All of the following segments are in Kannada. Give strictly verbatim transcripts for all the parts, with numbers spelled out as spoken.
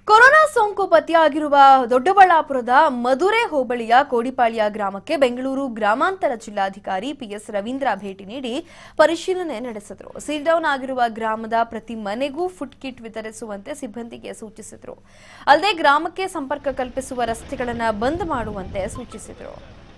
ಕೊರೋನಾ ಸೋಂಕು ಪತ್ತೆಯಾಗಿರುವ ದೊಡ್ಡಬಳ್ಳಾಪುರದ ಮಧುರೆ ಹೋಬಳಿಯ ಕೋಡಿಪಾಳ್ಯ ಗ್ರಾಮಕ್ಕೆ ಬೆಂಗಳೂರು ಗ್ರಾಮಾಂತರ ಜಿಲ್ಲಾಧಿಕಾರಿ ಪಿಎಸ್ ರವೀಂದ್ರ ಭೇಟಿ ನೀಡಿ ಪರಿಶೀಲನೆ ನಡೆಸಿದರು. ಸೀಲ್ ಡೌನ್ ಆಗಿರುವ ಗ್ರಾಮದ ಪ್ರತಿ ಮನೆಗೂ ಫುಡ್ ಕಿಟ್ ವಿತರಿಸುವಂತೆ ಸಿಬ್ಬಂದಿಗೆ ಸೂಚಿಸಿದರು. ಅಲ್ಲದೆ ಗ್ರಾಮಕ್ಕೆ ಸಂಪರ್ಕ ಕಲ್ಪಿಸುವ ರಸ್ತೆಗಳನ್ನು ಬಂದ್ ಮಾಡುವಂತೆ ಸೂಚಿಸಿದರು.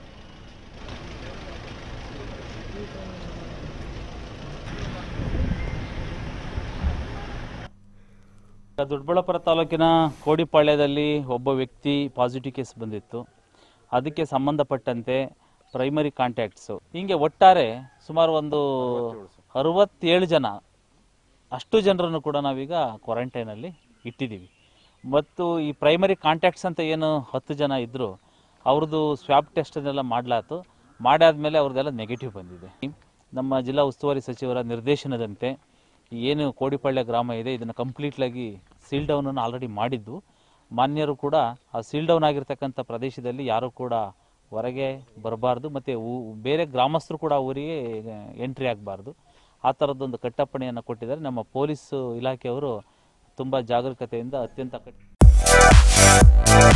ದೊಡ್ಡಬಳ್ಳಾಪುರ ತಾಲೂಕಿನ ಕೋಡಿಪಾಳ್ಯದಲ್ಲಿ ಒಬ್ಬ ವ್ಯಕ್ತಿ ಪಾಸಿಟಿವ್ ಕೇಸ್ ಬಂದಿತ್ತು. ಅದಕ್ಕೆ ಸಂಬಂಧಪಟ್ಟಂತೆ ಪ್ರೈಮರಿ ಕಾಂಟ್ಯಾಕ್ಟ್ಸು ಹಿಂಗೆ ಒಟ್ಟಾರೆ ಸುಮಾರು ಒಂದು ಅರವತ್ತೇಳು ಜನ ಅಷ್ಟು ಜನರನ್ನು ಕೂಡ ನಾವೀಗ ಕ್ವಾರಂಟೈನಲ್ಲಿ ಇಟ್ಟಿದ್ದೀವಿ. ಮತ್ತು ಈ ಪ್ರೈಮರಿ ಕಾಂಟ್ಯಾಕ್ಟ್ಸ್ ಅಂತ ಏನು ಹತ್ತು ಜನ ಇದ್ದರು ಅವ್ರದ್ದು ಸ್ವ್ಯಾಬ್ ಟೆಸ್ಟನ್ನೆಲ್ಲ ಮಾಡಲಾತು. ಮಾಡಾದ್ಮೇಲೆ ಅವ್ರದ್ದೆಲ್ಲ ನೆಗೆಟಿವ್ ಬಂದಿದೆ. ನಮ್ಮ ಜಿಲ್ಲಾ ಉಸ್ತುವಾರಿ ಸಚಿವರ ನಿರ್ದೇಶನದಂತೆ ಏನು ಕೋಡಿಪಾಳ್ಯ ಗ್ರಾಮ ಇದೆ ಇದನ್ನು ಕಂಪ್ಲೀಟ್ಲಾಗಿ ಸೀಲ್ ಡೌನನ್ನು ಆಲ್ರೆಡಿ ಮಾಡಿದ್ದು. ಮಾನ್ಯರು ಕೂಡ ಆ ಸೀಲ್ ಡೌನ್ ಆಗಿರ್ತಕ್ಕಂಥ ಪ್ರದೇಶದಲ್ಲಿ ಯಾರೂ ಕೂಡ ಹೊರಗೆ ಬರಬಾರ್ದು, ಮತ್ತು ಬೇರೆ ಗ್ರಾಮಸ್ಥರು ಕೂಡ ಊರಿಗೆ ಎಂಟ್ರಿ ಆಗಬಾರ್ದು. ಆ ಥರದ್ದೊಂದು ಕಟ್ಟಪ್ಪಣೆಯನ್ನು ಕೊಟ್ಟಿದ್ದಾರೆ. ನಮ್ಮ ಪೊಲೀಸ್ ಇಲಾಖೆಯವರು ತುಂಬ ಜಾಗರೂಕತೆಯಿಂದ ಅತ್ಯಂತ